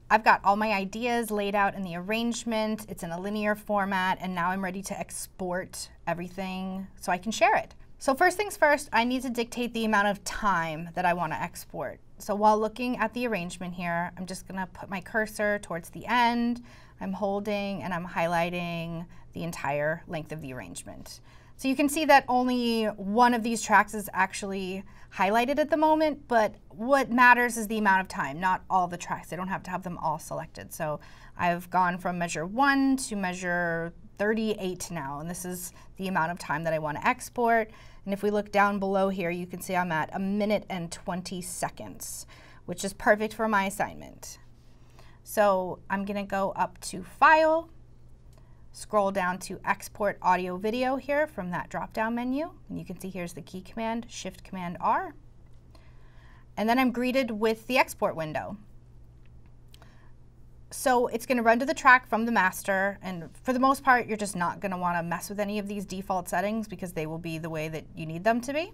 I've got all my ideas laid out in the arrangement. It's in a linear format, and now I'm ready to export everything so I can share it. So first things first, I need to dictate the amount of time that I want to export. So while looking at the arrangement here, I'm just gonna put my cursor towards the end. I'm holding and I'm highlighting the entire length of the arrangement. So you can see that only one of these tracks is actually highlighted at the moment, but what matters is the amount of time, not all the tracks. I don't have to have them all selected. So I've gone from measure 1 to measure 38 now, and this is the amount of time that I want to export. And if we look down below here, you can see I'm at 1 minute and 20 seconds, which is perfect for my assignment. So I'm gonna go up to File, scroll down to Export Audio Video here from that drop-down menu. And you can see here's the key command, Shift Command R. And then I'm greeted with the export window. So it's going to run to the track from the master, and for the most part, you're just not going to want to mess with any of these default settings because they will be the way that you need them to be.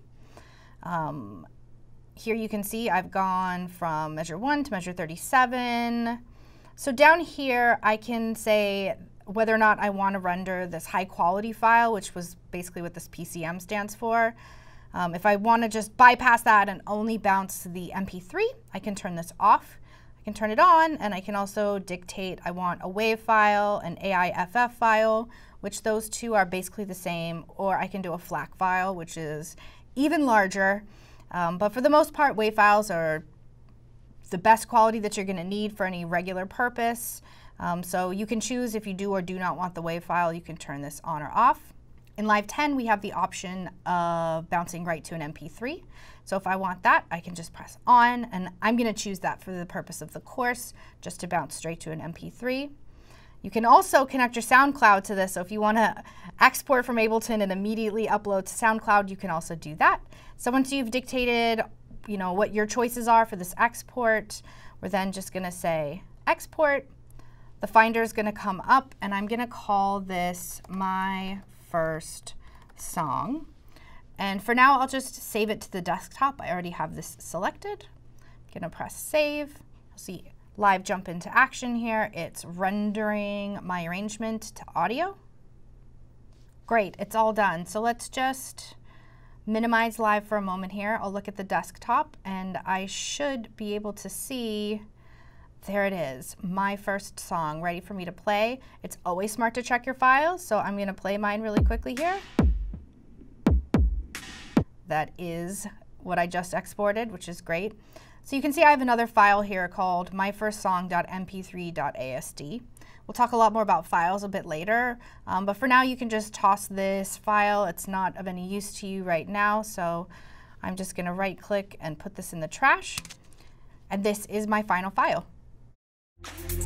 Here you can see I've gone from measure 1 to measure 37. So down here, I can say whether or not I want to render this high quality file, which was basically what this PCM stands for. If I want to just bypass that and only bounce the MP3, I can turn this off. I can turn it on, and I can also dictate I want a WAV file, an AIFF file, which those two are basically the same, or I can do a FLAC file, which is even larger. But for the most part, WAV files are the best quality that you're going to need for any regular purpose. So you can choose if you do or do not want the WAV file, you can turn this on or off. In Live 10, we have the option of bouncing right to an MP3. So if I want that, I can just press on, and I'm going to choose that for the purpose of the course, just to bounce straight to an MP3. You can also connect your SoundCloud to this, so if you want to export from Ableton and immediately upload to SoundCloud, you can also do that. So once you've dictated, what your choices are for this export, we're then just going to say export. The Finder is going to come up, and I'm going to call this my first song. And for now, I'll just save it to the desktop. I already have this selected. I'm going to press save. You'll see Live jump into action here. It's rendering my arrangement to audio. Great, it's all done. So let's just minimize Live for a moment here. I'll look at the desktop, and I should be able to see, there it is, my first song ready for me to play. It's always smart to check your files, so I'm going to play mine really quickly here. That is what I just exported, which is great. So you can see I have another file here called myfirstsong.mp3.asd. We'll talk a lot more about files a bit later, but for now you can just toss this file. It's not of any use to you right now, so I'm just going to right click and put this in the trash. And this is my final file.